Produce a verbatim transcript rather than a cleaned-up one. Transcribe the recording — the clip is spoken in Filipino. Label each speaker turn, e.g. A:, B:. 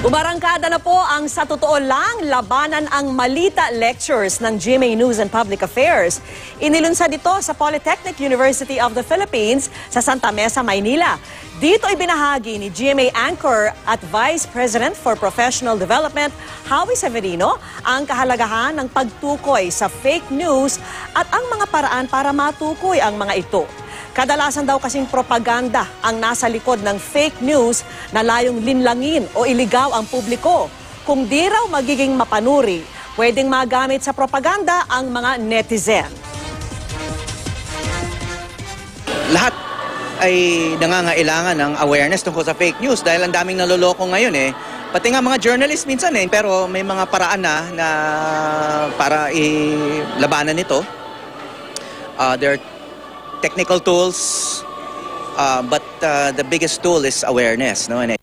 A: Umarangkada na po ang sa totoo lang, labanan ang Malita lectures ng G M A News and Public Affairs. Inilunsad ito sa Polytechnic University of the Philippines sa Santa Mesa, Maynila. Dito ibinahagi ni G M A Anchor at Vice President for Professional Development, Howie Severino, ang kahalagahan ng pagtukoy sa fake news at ang mga paraan para matukoy ang mga ito. Kadalasan daw kasing propaganda ang nasa likod ng fake news na layong linlangin o iligaw ang publiko. Kung di raw magiging mapanuri, pwedeng magamit sa propaganda ang mga netizen.
B: Lahat ay nangangailangan ng awareness tungkol sa fake news dahil ang daming naloloko ngayon eh. Pati nga mga journalist minsan eh, pero may mga paraan na, na para ilabanan ito. Uh, there are technical tools, uh, but uh, the biggest tool is awareness. No? And